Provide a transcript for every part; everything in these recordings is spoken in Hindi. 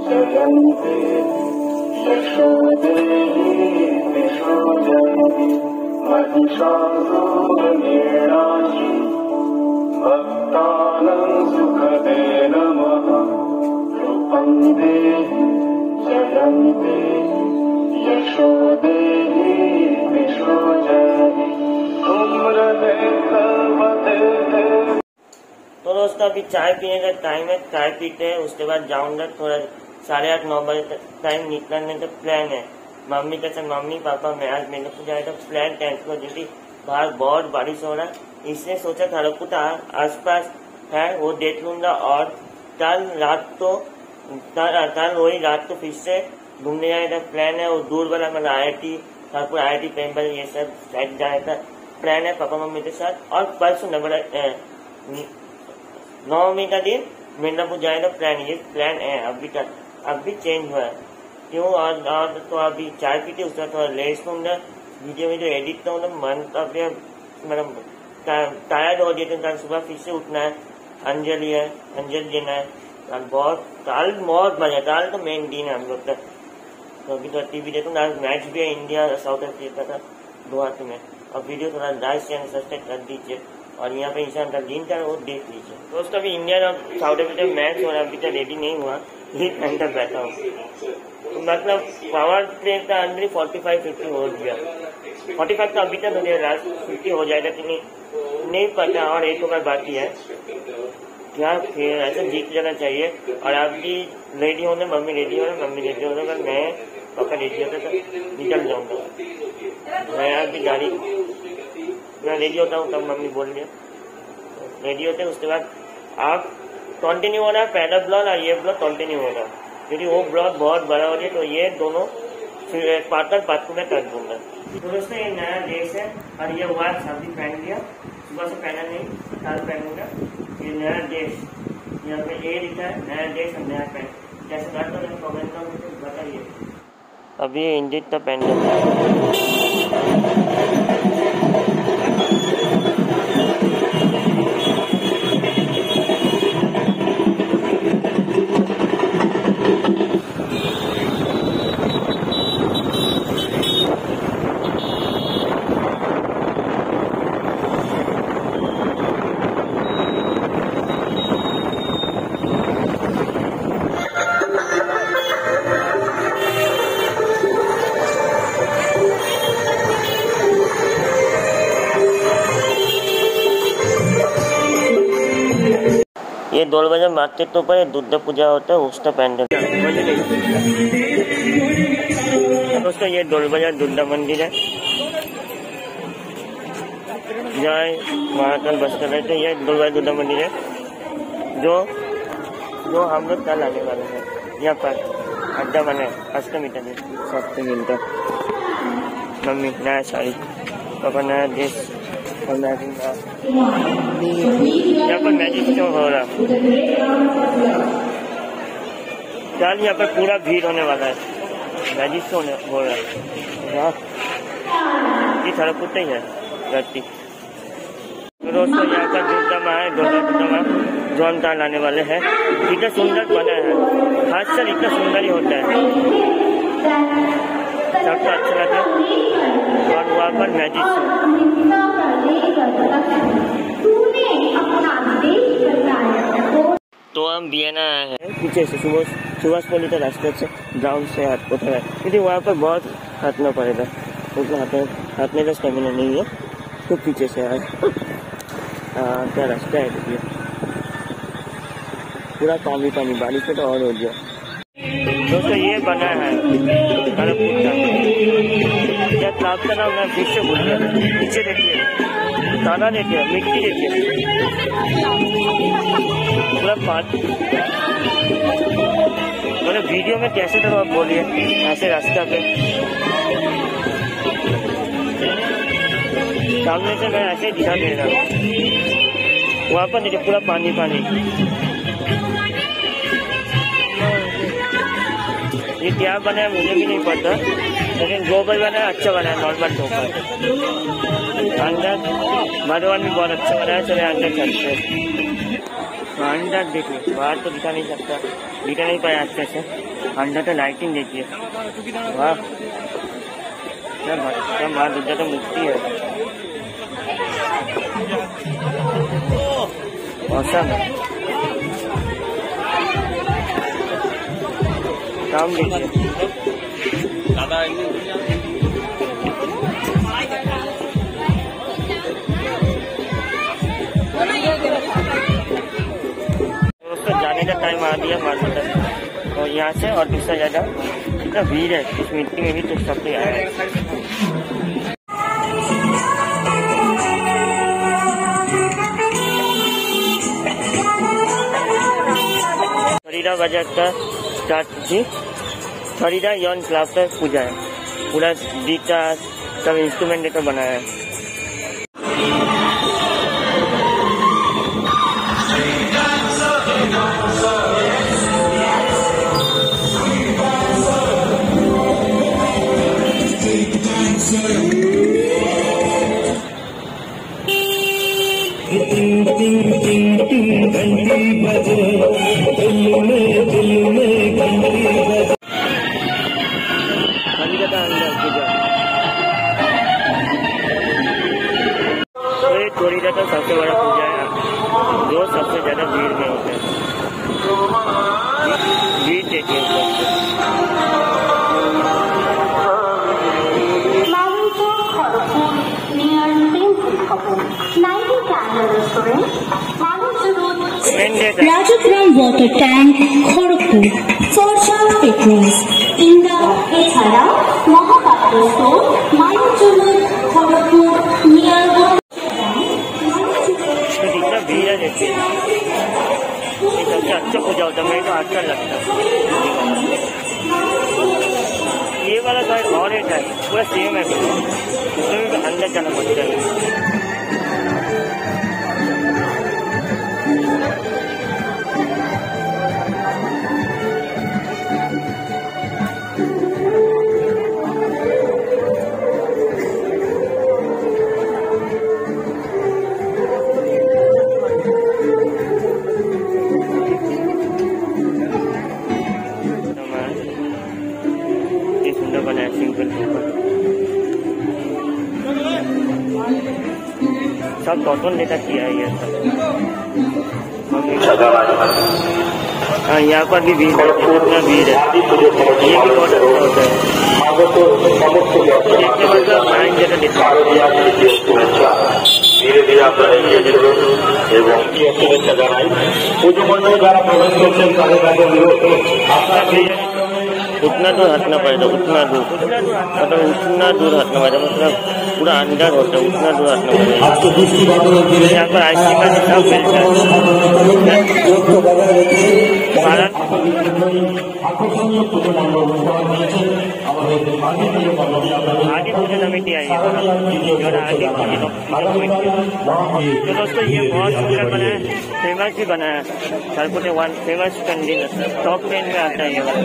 जयन्ते यशोदेहि विश्वजयति महिषासुरनिर्नाशि भक्तानां सुखदे नमः रूपं देहि जयन्ते यशोदेहि विश्वजयति तो दोस्तों अभी चाय पीने का टाइम है, चाय पीते हैं, उसके बाद जाऊंगा थोड़ा 8:30-9 बजे तक टाइम निकलने का प्लान है। मम्मी के साथ मम्मी पापा मैं आज मेरे को जाएगा प्लान कैंसिल हो क्योंकि बाहर बहुत बारिश हो रहा है, इसलिए सोचा खड़गपुर आसपास है वो देख लूंगा और कल वही रात को फिर से घूमने जाने का प्लान है। वो दूर वाला मतलब IIT खड़गपुर IIT टेम्पल ये सब साइड जाने का प्लान है पापा मम्मी के साथ। और परसों नवमी का दिन मिर्जापुर जाने का प्लान है अभी तक, अभी चेंज हुआ है क्यों। और तो अभी चाय पीते उसका थोड़ा रेस्ट लूंगा, वीडियो एडिट करूंगा, मन तो मतलब टायर्ड हो गया तो कल सुबह फिर से उठना है, अंजलि देना है। कल बहुत मजा, कल तो मेन दिन है हम लोग का। तो अभी तो टीवी देखूंगा, आज मैच भी है इंडिया साउथ अफ्रीका का गुवाहाटी में। और वीडियो थोड़ा लाइक चैनल सब्सक्राइब कर दीजिए और यहाँ पे इंसान का लिंक है वो देख लीजिए। दोस्तों अभी इंडिया और साउथ अफ्रीका मैच हो रहा है, अभी तक रेडी नहीं हुआ, लीग एंटर बैठा हूँ। तो मतलब पावर प्ले का अंदर 45-50 हो गया, 45 का अभी तक हो गया, लास्ट 50 हो जाएगा कि नहीं पता। और 1 ओवर बाकी है, क्या फिर ऐसे जीत जाना चाहिए। और आप भी रेडी होने, मम्मी रेडी होना, मैं पापा रेडी होता तो निकल जाऊंगा। मैं अभी गाड़ी मैं रेडी होता हूँ तब मम्मी बोल रही है रेडी होते हैं। उसके बाद आप कंटिन्यू हो रहा है पहला ब्लॉग और ये ब्लॉग कंटिन्यू हो रहा है क्योंकि वो ब्लॉग बहुत बड़ा हो गया, तो ये दोनों पार्ट में कर दूंगा। तो दोस्तों ये नया ड्रेस है और ये वॉच अभी पहन लिया, सुबह से पहना नहीं, कल पहनूंगा। ये नया ड्रेस यहाँ पे ये लिखा है नया ड्रेस और नया पैंट, कैसे करता हूँ कमेंट में बताइए। अभी इंडिट तो पहन लेता है। ये 2 बजे मार्केट के ऊपर दुर्गा पूजा होता है उसका पैंडल। दोस्तों ये 2 बजे दुर्गा मंदिर है, जय महाकाल बस कर रहे थे। ये 2 बजे दुर्गा मंदिर है जो हम लोग कल आने वाले हैं। यहाँ पर अड्डा बना है, अष्टमी सस्ते मिलता। मम्मी नया साड़ी, पापा नया ड्रेस और यहाँ पर मैजिक शो हो रहा है। कल यहाँ पर पूरा भीड़ होने वाला है, मैजिक शो हो रहा है। ये खड़गपुर ही है धरती। तो दोस्तों यहाँ पर दुर्गा माँ है, दुर्गा माँ जौन का लाने वाले हैं। इतना सुंदर बना है, हर साल इतना सुंदर ही होता है, सबको अच्छा लगा। और वहाँ पर मैजिक शो। तो हम वियना आए हैं पीछे से, सुभाष पल्ली का रास्ते से ग्राउंड से हाथ को है क्योंकि वहाँ पर बहुत हाथना पड़ेगा, उसको हाथने का स्टेमिना नहीं है, तो पीछे से आए। क्या रास्ता है देखिए, पूरा पानी बारिश में तो और हो गया। दोस्तों ये बना है खड़गपुर का, क्या तालाब का नाम है फिर से भूल गया। नीचे देखिए, ताला देखिए, मिट्टी देखिए, पूरा पानी। मतलब वीडियो में कैसे तो आप बोलिए, ऐसे रास्ता पे सामने से मैं ऐसे दिखा दे रहा हूँ, वहाँ पर देखिए पूरा पानी। ये क्या बना है मुझे भी नहीं पता, लेकिन गोबर बना है, अच्छा बना है, नॉर्मल गोबर। अंदर भगवान भी बहुत अच्छा बना है, चले अंदर चलते हैं। अंदर देखिए, बाहर तो दिखा नहीं सकता, दिखा नहीं पाया अच्छे से। अंदर तो लाइटिंग देखिए, वाह क्या माँ दुर्गा तो मूर्ति है, औसम है। काम देखिए, दोस्तों जाने का टाइम आ गया मार्केट तक, और यहाँ से और दूसरा ज़्यादा इतना भीड़ है इस मिट्टी में भी, तो सब पे आया है। खरीदा बाजार का स्टार्ट थी, खरीदा यौन क्लाब का पूजा है, पूरा गिटार सब इंस्ट्रूमेंट लेकर बनाया है। थोड़ी तो सबसे बड़ा पूजा है जो सबसे ज्यादा भीड़ में होता है, भीड़ देखिए। Rajagram Water Tank, Kharagpur, for shower patrons. Inda Echara, Mahapatra Store, Mayurjuru, Kharagpur, near कितना भीड़ है देखिए, ये सबसे अच्छा पूजा होता है, मेरे को अच्छा लगता है। ये वाला साइड और एक है, पूरा सेम है, उसमें भी अंदर जाना पड़ता है। सुंदर बनाया, सिंपल सब कॉटन लेकर किया है ये सब। हाँ, यहाँ पर भी भीड़ है, इतना भीड़ है, ये भी बहुत अच्छा होता है। देखने मतलब माइंड जैसा दिखता है। धीरे धीरे আপনারা এগিয়ে চলুন এবং শুভেচ্ছা জানাই। পুজো মণ্ডপে যারা প্রবেশ করছেন তাদের কাছে অনুরোধ, আপনারা उतना दूर हटना पड़ेगा, उतना दूर मतलब उतना दूर हटना पड़ेगा, मतलब पूरा अंदर होता है, उतना दूर हटना पड़ेगा। यहाँ पर आइसक्रीम का सब मिलता है। आगे पूजन कमेटी आई है, तो दोस्तों ये बहुत सुंदर बना है, फेमस भी बना है, सरपुटे वन फेमस कैंडीन टॉप 10 में आता है ये वाला।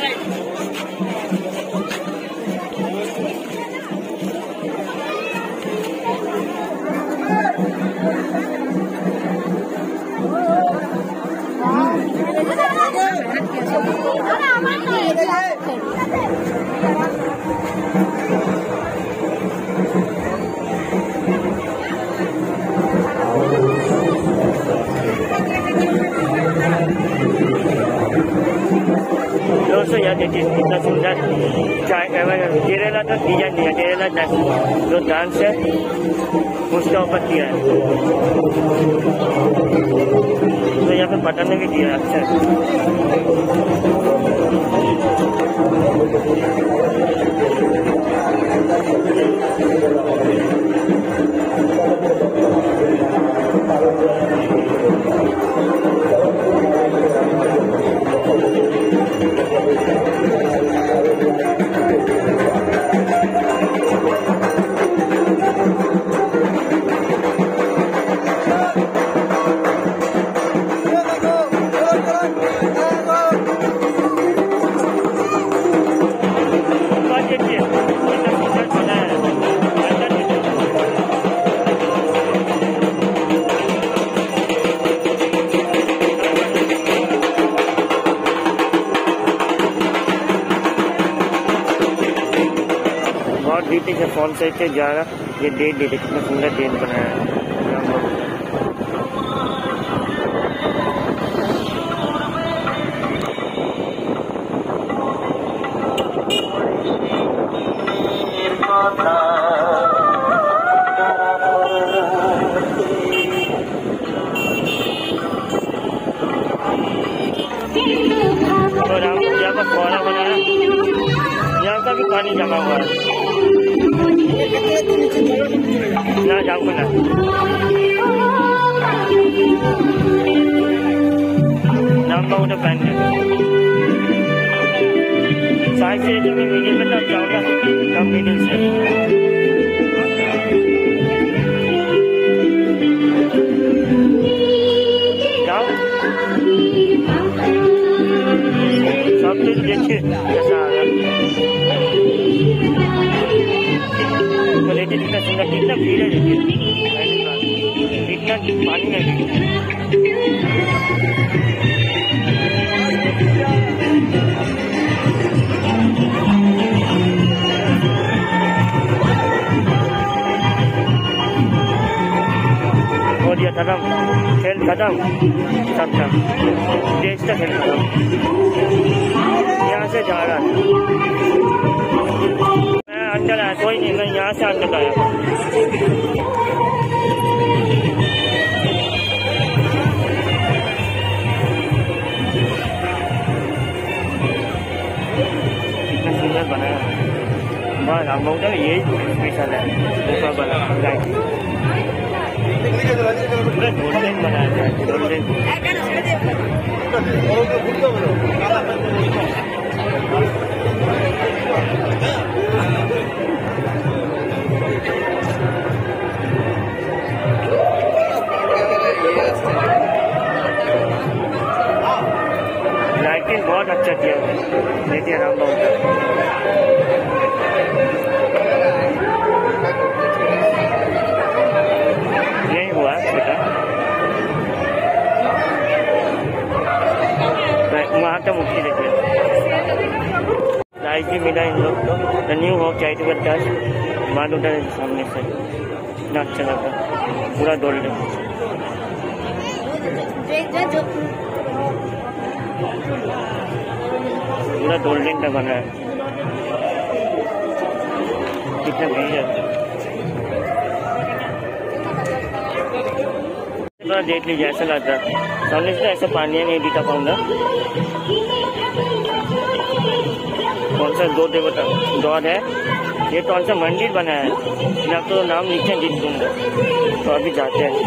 दोस्तों यहाँ देखिए कितना सुंदर चाय केरला का डिजाइन दिया, केरला जो डांस है उसका ऊपर किया है, तो यहाँ पे बटन भी दिया अच्छा। अभी से फोन से जा रहा, ये डेट दे कितना सुंदर डेट बनाया है। और यहाँ पर फुहारा बनाया, यहाँ का भी पानी जमा हुआ है ना, जाऊँगा ना नंबर उधर पहन साइड से जो भी मिडिल में तब जाऊँगा, कम मिडिल से जाओ। सब कुछ देखिए कैसा आ रहा तो लेते कितना सुंदर, कितना भीड़ है देखिए, इतना पानी है। हो गया खत्म, खेल खत्म, सब देश का खेल खत्म। यहाँ से जा रहा है, मैं अंदर आया, कोई नहीं, मैं यहाँ से अंदर आया। कितना सुंदर बनाया, बस हम लोग यही स्पेशल है, ऊपर बना पूरा गोल्डन बनाया है, गोल्डन। लाइटिंग बहुत अच्छा किया देखिए राम बाबू। यही हुआ बेटा, वहाँ तक मुक्ति देखिए, लाइट भी मिला इन लोग को। न्यू होप चाहिए तो बच्चा माँ उधर सामने से, इतना अच्छा लगा, पूरा गोल्डन, पूरा गोल्डन का बना है। कितना भीड़ है, थोड़ा देख लीजिए, ऐसा लगता है सामने से ऐसा पानी नहीं दिखा पाऊंगा। कौन सा दो देवता गॉड है ये, कौन सा मंदिर बना है ना, तो नाम नीचे लिख दूंगा। तो अभी जाते हैं,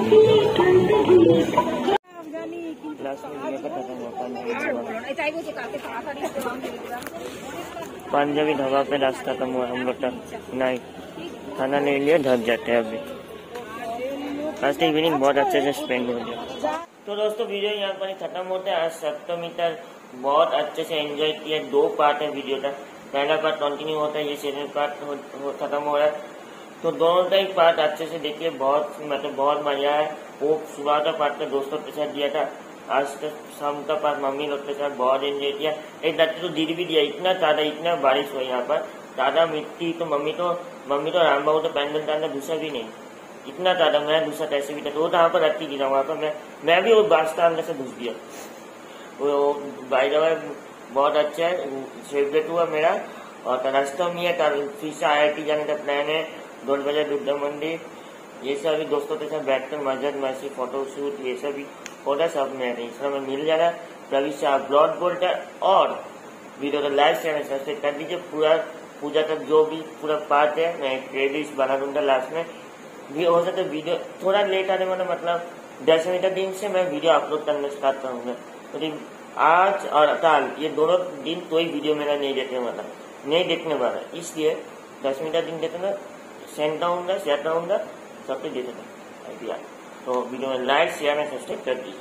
पंजाबी ढाबा पे रास्ता खत्म हुआ हम लोग का, नहीं खाना ले लिया, ढक जाते हैं अभी। आज की इवनिंग बहुत अच्छे से स्पेंड हो गया। तो दोस्तों वीडियो यहाँ पर खत्म होता है। आज सप्तमी तक बहुत अच्छे से एंजॉय किया। 2 पार्ट है वीडियो का, पहला पार्ट कंटिन्यू होता है, ये सेकंड पार्ट खत्म हो रहा है। तो दोनों का ही पार्ट अच्छे से देखिए, बहुत मतलब बहुत मजा है। वो सुबह का पार्ट का दोस्तों के साथ दिया था, आज तक शाम का पार्ट मम्मी लोग के साथ बहुत एंजॉय किया। एक रात तो गिर भी दिया, इतना ज्यादा, इतना बारिश हुआ यहाँ पर, ज्यादा मिट्टी। तो मम्मी तो राम बाबू तो पैंडल डालना दूसरा भी नहीं, इतना ज्यादा। मैं दूसरा कैसे भी था, तो वहाँ पर रखती गिरा, वहाँ पर मैं भी वो बास्ता अंदर से घुस गया। वो बाई द वे बहुत अच्छा है, फेवरेट हुआ मेरा। और रास्ता में है, फिर से IIT जाने का प्लान है, 2 बजे दुर्गा मंदिर। ये सभी दोस्तों के साथ बैठकर मस्जिद मस्जिद फोटो शूट ये सभी होता, सब में इंस्टाग्राम में मिल जा रहा है। रवि शाह ब्लॉग बोलता है। और वीडियो को लाइक चैनल सब्सक्राइब कर दीजिए। पूरा पूजा का जो भी पूरा पार्ट है मैं प्लेलिस्ट बना दूंगा लास्ट में। भी हो सकता है वीडियो थोड़ा लेट आने वाला, मतलब 10 मिनट दिन से मैं वीडियो अपलोड करना स्टार्ट करूंगा। तो आज और कल ये दोनों दिन कोई वीडियो मेरा नहीं देखने वाला, इसलिए 10 मिनट दिन देखना, सेंड डाउन शेयर डाउन सबके देते थे। तो वीडियो में लाइक शेयर में सब्सक्राइब कर दीजिए।